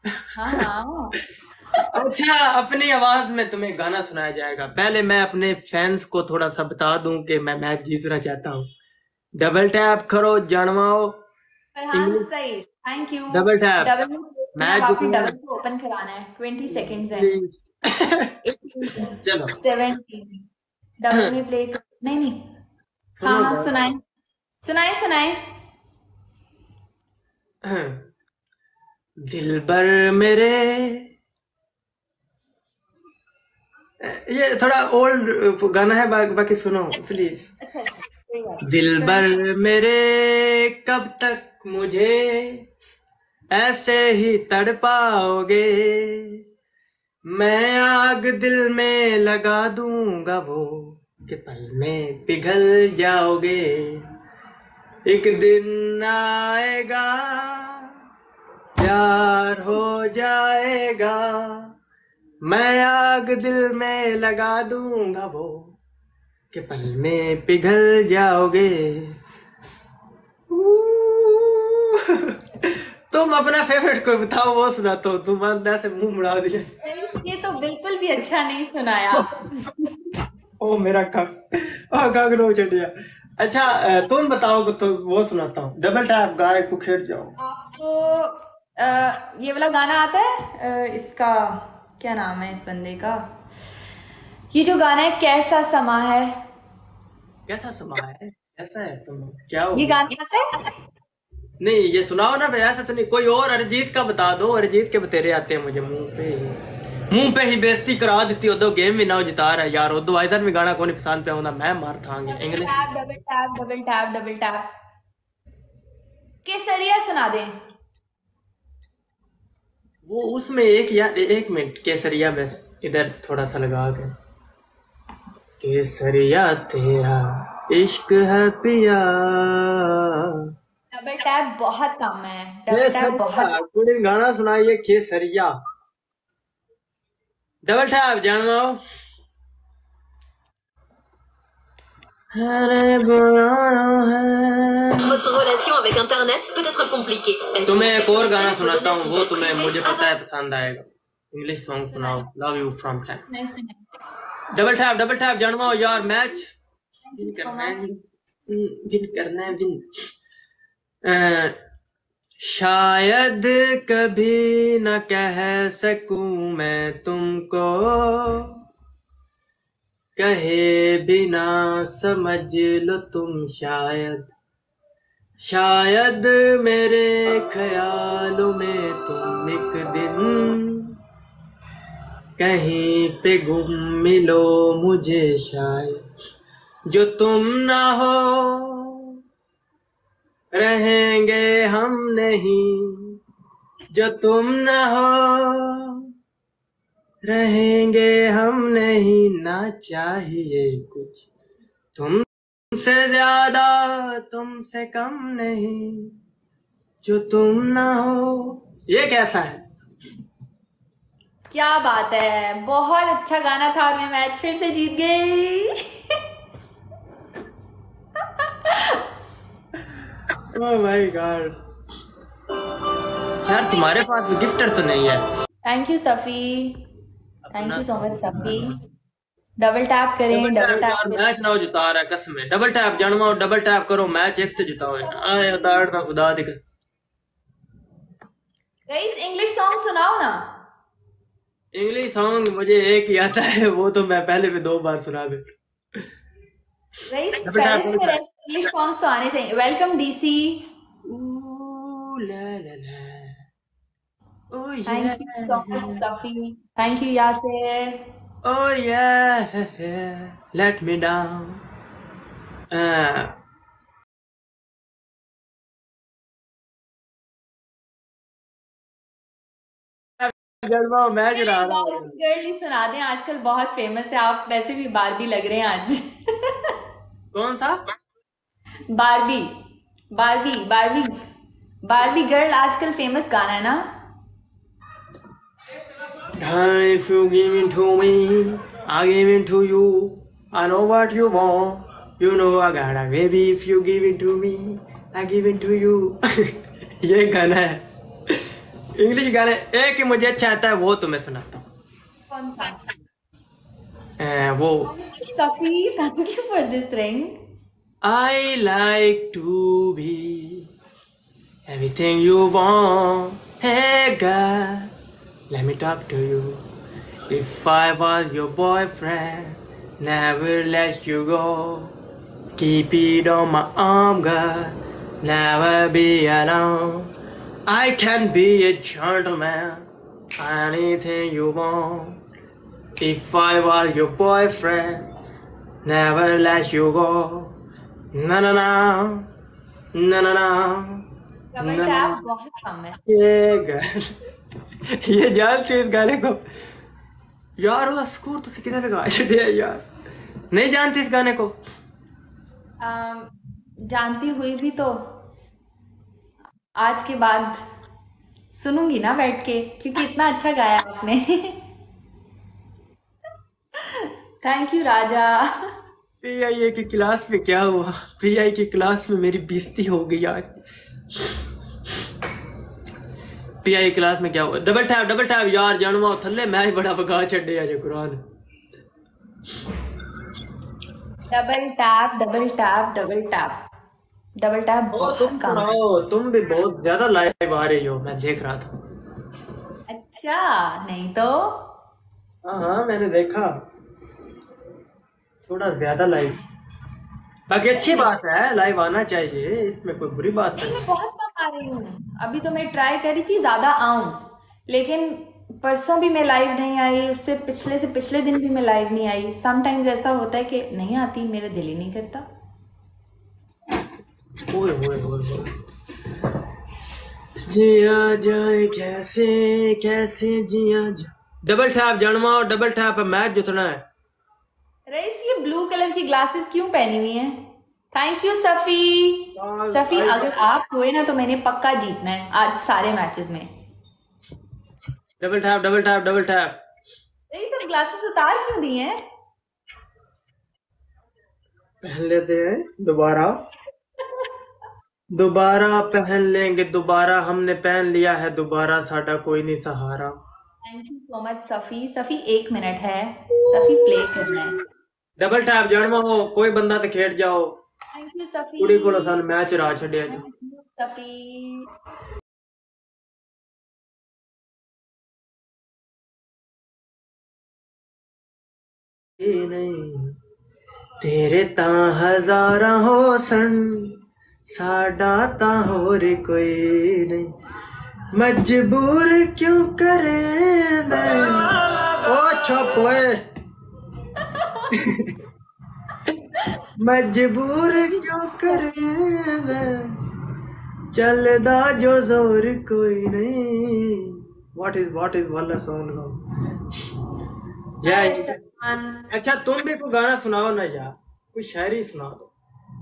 हाँ हाँ। अच्छा, अपनी आवाज में तुम्हें गाना सुनाया जाएगा। पहले मैं अपने फैंस को थोड़ा सा बता दूं कि मैं मैच जीतना चाहता हूँ। डबल टैप करो जानवाओ। फरहान इंग्लिश। सही, thank you. Double tap. Double में देखना है, अब मैच आपने जीतना है। डबल को ओपन कराना है। 20 सेकेंड्स है। प्लीज। 18, चलो। 17। डबल में प्ले कर, नहीं नहीं। हाँ सुनो हाँ गाना। सुनाए, सुनाए सुनाए। दिलबर मेरे। ये थोड़ा ओल्ड गाना है, बाकी सुनो प्लीज। अच्छा अच्छा, कोई बात नहीं, दिलबर सुनाए। मेरे, कब तक मुझे ऐसे ही तड़पाओगे। मैं आग दिल में लगा दूंगा वो, कि पल में पिघल जाओगे। एक दिन आएगा, प्यार हो जाएगा। मैं आग दिल में लगा दूंगा वो, कि पल में पिघल जाओगे। तुम अपना फेवरेट कोई बताओ, वो सुनाता हूँ। तुम अंदर से मुंह मुड़ा दिया। ये तो बिल्कुल भी अच्छा नहीं सुनाया। ओ मेरा कफ, ओ कफ रो चढ़िया। अच्छा, तुम बताओ तो वो सुनाता हूँ। डबल टैप गाय को खेत जाओ। आपको ये वाला गाना आता है? इसका क्या नाम है इस बंदे का? ये जो गाना है, कैसा समा है। कैसा समा है? ऐसा है समा, क्या हो ये गया? गाना आता है? नहीं, ये सुनाओ ना भाई। ऐसा तो नहीं, कोई और अरिजीत का बता दो। अरिजीत के बतेरे आते हैं मुझे मुंह पे। मुंह पे ही बेइज्जती करा देती हो। दो गेम भी ना जिता रहा है यार। उदो इधर भी गाना कौन पसंद पे होता, मैं मार थांगे double English. Tap double tap double tap double tap. Kesariya सुना दे। वो उसमें एक यार, एक मिनट। केसरिया बस इधर थोड़ा सा लगा के। केसरिया तेरा इश्क है पिया। डबल टैप बहुत कम है, डबल टैप केसरिया बहुत। कुड़ी गाना सुनाइए। केसरिया। डबल टैप जानवाओ। अरे बुरा है। Votre relation avec Internet peut être compliquée. तुम्हें एक और गाना सुनाता हूँ, वो तुम्हें मुझे पता है पसंद आएगा। इंग्लिश सॉन्ग सुनाओ। Love you from fan. नहीं सुना। डबल टैप जानवाओ यार। Match thank win you so करना है। मच। विन करना है, विन। शायद कभी न कह सकूं मैं तुमको, कहे बिना समझ लो तुम शायद। शायद मेरे ख्यालों में तुम एक दिन कहीं पे गुम मिलो मुझे शायद। जो तुम ना हो रहेंगे हम नहीं। जो तुम ना हो रहेंगे हम नहीं। ना चाहिए कुछ तुमसे ज्यादा, तुमसे कम नहीं। जो तुम ना हो। ये कैसा है? क्या बात है, बहुत अच्छा गाना था और मैं मैच फिर से जीत गई। Oh my god. यार तुम्हारे पास गिफ्टर तो नहीं है? Thank you Safi. थैंक अपना you so much Safi. Double tap double करें, डबल टैप टैप यार। करें। मैच ना हो जिता रहा है कसम है। डबल टैप जानवाओ। डबल टैप करो। मैच एक तो जिताओ। आए उतार ना खुदा दिख। गाइस इंग्लिश सॉन्ग सुनाओ ना। इंग्लिश सॉन्ग मुझे एक ही आता है, वो तो मैं पहले भी 2 बार सुना दे। Guys double tap Paris double में टैप। रहते इंग्लिश सॉन्ग्स तो आने चाहिए। Welcome DC. La la la. Oh thank you so much yeah. Safi. Thank you Yasir. Oh yeah, let me down. Uh, जलवा मैच चलिए रहा था। बारबी गर्ल ही सुना दें, आजकल बहुत फेमस है। आप वैसे भी बारबी लग रहे हैं आज। कौन सा? Barbie, Barbie Barbie, Barbie girl आजकल फेमस गाना है ना। If you give it to me, I give it to you. I know what you want. You know I got a baby. If you give it to me, I give it to you. ये गाना है। English गाने एक ही मुझे अच्छा आता है, वो तुम्हें सुनाता हूँ। कौन सा? वो Safi, thank you for this ring. I like to be everything you want. Hey girl, let me talk to you. If I was your boyfriend, never let you go. Keep it on my arm, girl. Never be alone. I can be a gentleman. Anything you want. If I was your boyfriend, never let you go. Na na na, na na na. Double tap बहुत कम है। ये गाना ये जानती है इस गाने को यार, वो स्कोर तो किधर लगा दिया यार, नहीं जानती इस गाने को? जानती हुई भी तो आज के बाद सुनूंगी ना बैठ के, क्योंकि इतना अच्छा गाया आपने। Thank you Raja. पीआईए की क्लास में क्या हुआ? पीआई की क्लास में मेरी बेइज्जती हो गई यार। पीआई क्लास में क्या हुआ? डबल टैप यार जानवा थल्ले मैच बड़ा बगा छड़े आज कुरान। Double tap double tap double tap double tap बहुत कम है। तुम भी बहुत ज्यादा लाइव आ रही हो, मैं देख रहा था। अच्छा, नहीं तो हाँ मैंने देखा, थोड़ा ज्यादा लाइव। बाकी अच्छी बात है, लाइव आना चाहिए, इसमें कोई बुरी बात नहीं। मैं बहुत कम आ रही हूँ। अभी तो मैं ट्राई करी थी ज्यादा आऊं, लेकिन परसों भी मैं लाइव नहीं आई, उससे पिछले दिन भी मैं लाइव नहीं आई। समटाइम्स ऐसा होता है कि नहीं आती, मेरा दिल ही नहीं करता। ओए ओए ओए ओए, जिया जाए कैसे कैसे जिया जाए। डबल टैप जानवाओ, डबल टैप मैच जितना है। रईस ये ब्लू कलर की ग्लासेस क्यों पहनी हुई हैं? Thank you Safi. सफी अगर आप हुए ना तो मैंने पक्का जीतना है आज सारे मैचेस में। Double tap double tap double tap. Raees सारे ग्लासेस उतार क्यों दिए हैं? पहन लेते हैं दोबारा पहन लेंगे दोबारा, हमने पहन लिया है दोबारा, साडा कोई नहीं सहारा। Thank you so much Safi. Safi 1 minute है, सफी प्ले करना है। डबल टैप जानवा हो, कोई बंदा तो खेड़ जाओ। Thank you Safi. कुड़ी को सन मैच रा छड़िया जो। सफी नहीं तेरे ता हजारा हो सन, साडा ता होर कोई नहीं, मजबूर क्यों करे दे ओ छपोए। मजबूर क्यों करे दे, चलदा जो जोर कोई नहीं। व्हाट इज वाला सॉन्ग हो या। अच्छा तुम भी कोई गाना सुनाओ ना यार, कोई शायरी सुना दो।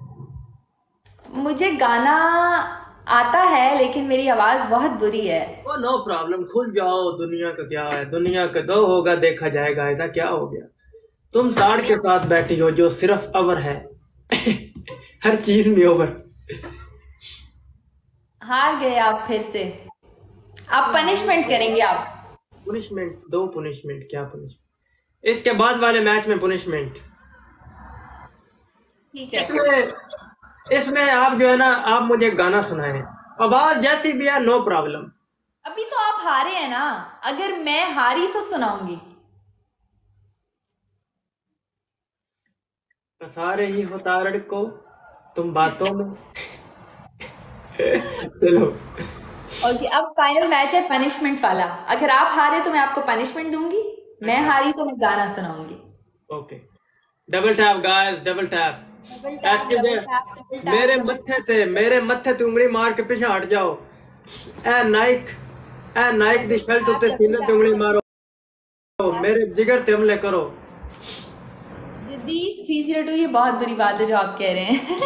मुझे गाना आता है लेकिन मेरी आवाज बहुत बुरी है। ओ नो प्रॉब्लम, खुल जाओ, दुनिया का क्या है, दुनिया का दो होगा देखा जाएगा, ऐसा क्या हो गया? तुम ताड़ के साथ बैठी हो जो सिर्फ अवर है। हर चीज में ओवर। हार गए आप फिर से, आप पनिशमेंट करेंगे। आप पुनिशमेंट दो, पुनिशमेंट क्या पुनिशमेंट? इसके बाद वाले मैच में पुनिशमेंट। ठीक है, इसमें आप जो है ना, आप मुझे गाना सुनाए, आवाज जैसी भी है नो प्रॉब्लम। अभी तो आप हारे हैं ना, अगर मैं हारी तो सुनाऊंगी। सारे ही होता को तुम बातों में। चलो ओके, अब फाइनल मैच है पनिशमेंट वाला। अगर आप हारे तो मैं आपको पनिशमेंट दूंगी, मैं हारी तो मैं गाना सुनाऊंगी। Okay, double tap guys, double tap. मेरे मत्थे ते उंगली मार के पीछे हट जाओ। ए नाइक दी शर्ट उत्ते सीने ते उंगली मारो, मेरे जिगर ते हमले करो। जिद्दी 302, ये बहुत बुरी बात है जो आप कह रहे हैं।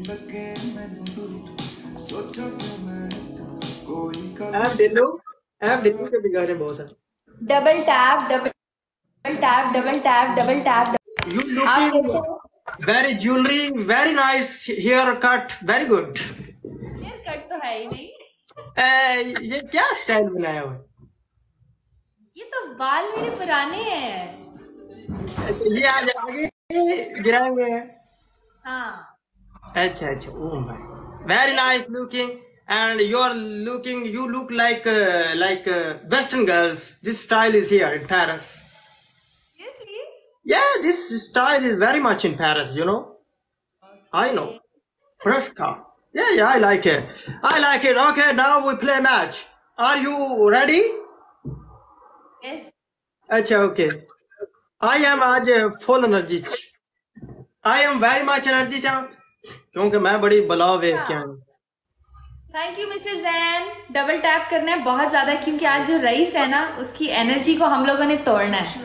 दिल्ली के बिगाड़े बहुत है। Double tap double tap double tap double tap. आप कैसे हो? Very jewellery, very nice haircut, very good. Haircut तो है ही नहीं। ये क्या स्टाइल बनाया हुआ ये तो बाल मेरे पुराने हैं। है? ये आज आगे गिराए हुए हैं। हाँ अच्छा अच्छा, oh my, very nice looking, and you look like Western girls. This style is here in Paris. Seriously. Yeah, this style is very much in Paris, you know. I know. Fresca. Yeah, I like it. I like it. Okay, now we play match. Are you ready? Yes. अच्छा, okay. I am आज full energy. I am very much energy क्योंकि मैं बड़ी बलाव है क्या। Thank you mister Jain. Double tap करना है बहुत ज्यादा, क्योंकि आज जो रईस है ना उसकी एनर्जी को हम लोगों ने तोड़ना है।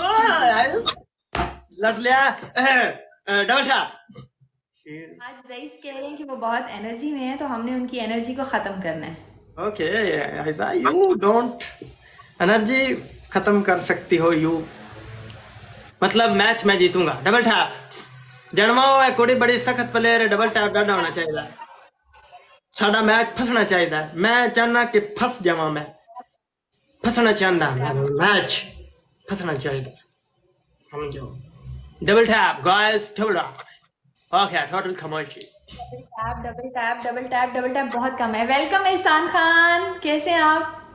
लट लिया। Double tap. आज रईस कह रहे हैं कि वो बहुत एनर्जी में है, तो हमने उनकी एनर्जी को खत्म करना है। ओके, ऐसा यू डोंट एनर्जी खत्म कर सकती हो यू, मतलब मैच मैं जीतूंगा। डबल टैप जन्माओ है, कुड़ी बड़ी सख्त प्लेयर है। डबल टैप डाटा होना चाहिए, साडा मैच फसना चाहिए। मैं चाहना कि फस जावा, मैं फसना चाहता, मैच फसना चाहिए, समझो। Double tap guys, double tap. Okay, total खमोशी। Double tap double tap double tap बहुत कम है। वेलकम एहसान खान, कैसे हैं आप?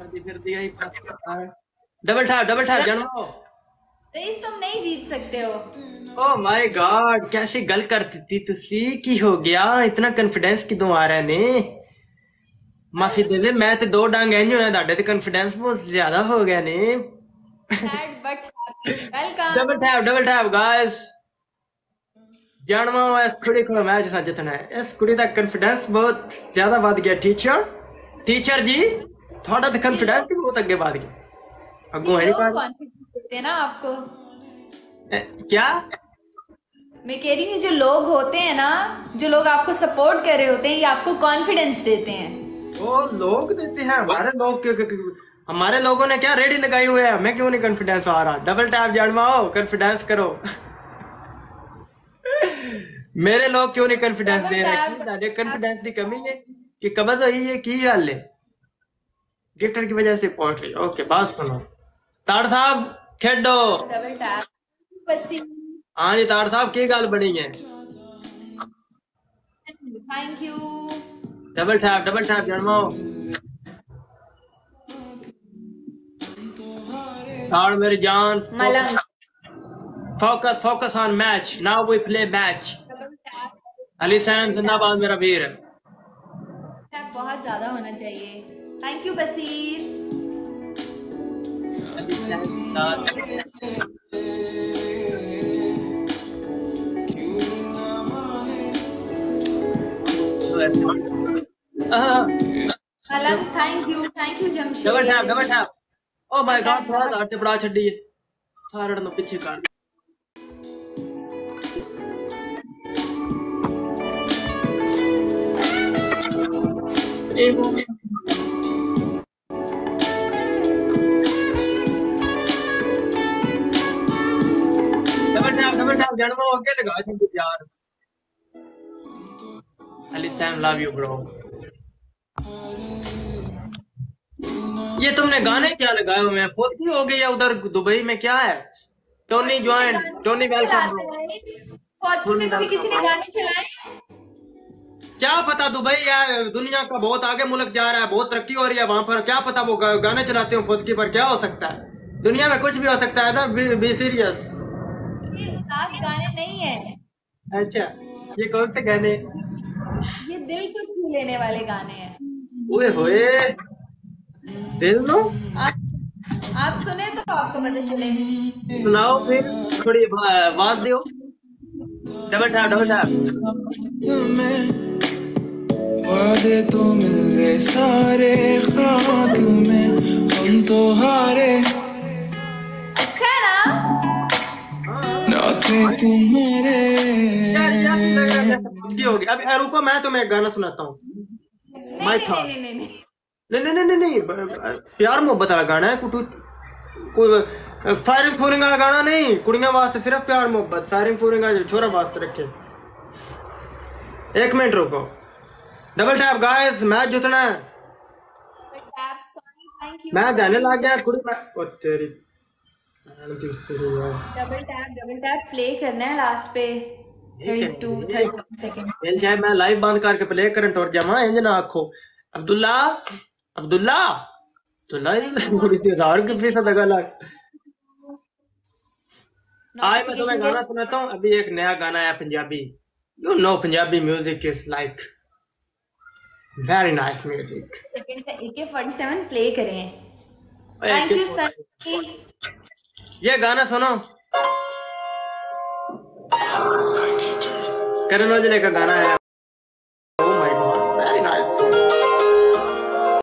Double tap जन्माओ। रईस तुम नहीं जीत सकते हो। ओह माय गॉड, कैसी गल करती थी तुसी, की हो गया इतना कॉन्फिडेंस किदों आ रहा ने? माफी दे दे, मैं ते दो डांग इंज होया, ਤੁਹਾਡੇ ਤੇ कॉन्फिडेंस बहुत ज्यादा हो गया ने। Sad but happy. Welcome. Double tap guys. जानवा इस कुड़ी को मैच सा जितना है, इस कुड़ी दा कॉन्फिडेंस बहुत ज्यादा बढ़ गया। टीचर जी थोड़ा तो कॉन्फिडेंस भी बहुत आगे बढ़ गया। अगो है कॉन्फिडेंस देते हैं ना आपको। क्या मैं कह रही हूँ, जो लोग होते हैं ना, जो लोग आपको सपोर्ट कर रहे होते हैं, ये आपको कॉन्फिडेंस देते हैं। वो लोग देते हैं, हमारे लोगों ने क्या रेडी लगाई हुई है, हमें क्यों नहीं कॉन्फिडेंस आ रहा? डबल टैप जड़वाओ, कॉन्फिडेंस करो। मेरे लोग क्यों नहीं कॉन्फिडेंस दे रहे? कॉन्फिडेंस की कमी है कि कबज हुई है की हाल है, गिफ्टर की वजह से पहुंच रही। ओके, बात सुनो ताड़ साहब, खेडो। डबल टैप पसी। हाँ जी ताड़ साहब, की गल बनी है? Thank you. डबल टैप जड़वाओ। ताड़ मेरी जान, मलंग। Focus on match, now we play match. Ali Sam जिंदाबाद मेरा वीर। बहुत ज्यादा होना चाहिए। Thank you Basir. मलंग thank you Jamshed. Double tap. Oh my god, थोड़ा आटे पड़ा छड़ी है, थारड़ नो पीछे कर। डबल टैप जड़वा आगे लगा छड़ी यार। Ali Sam love you bro. ये तुमने गाने क्या लगाए हुए हैं? फोर्टी हो गई है उधर दुबई में, क्या है? Tony join, Tony welcome. में कभी किसी ने गाने चलाए? क्या पता, दुबई है दुनिया का बहुत आगे मुल्क जा रहा है, बहुत तरक्की हो रही है वहां पर, क्या पता वो गाने चलाते हो फोर्टी पर, क्या हो सकता है? दुनिया में कुछ भी हो सकता है ना, बी सीरियस। ये उदास गाने नहीं है। अच्छा, ये कौन से गाने? ये दिल को छू लेने वाले गाने हैं। ओए होए, दिल नो। आप सुने तो आपको पता चले। सुनाओ फिर, थोड़ी आवाज दो। Double tap. वादे तो मिल गए सारे खाक में, हम तो हारे। अच्छा है ना थे तुम्हारे। हो गया। अब रुको, मैं तुम्हें एक गाना सुनाता हूँ। नहीं, प्यार मोहब्बत वाला गाना है, कोई फायरिंग फूरिंग वाला गाना नहीं। कुड़ियां वास्ते सिर्फ प्यार मोहब्बत, फायरिंग फूरिंग छोरा वास्ते रखे। एक मिनट रुको। डबल टैप गाइस, मैच जीतना है। Thank you. मैं गाने ला गया कुड़ी मैं ओ तेरी डबल टैप प्ले करना है लास्ट पे 32-31 सेकंड। मिल जाए मैं लाइव बंद करके प्ले करन टोर जावा इंज ना आखो अब्दुल्ला अब्दुल्ला तो लाइव कुड़ी ते हजार के पैसा दगा लग। आज मैं तुम्हें गाना सुनाता हूँ। अभी एक नया गाना है Punjabi. You know Punjabi music is like very nice music. Second से AK-47 प्ले करें। Thank you sir. ये गाना सुनो करण औजले का गाना है।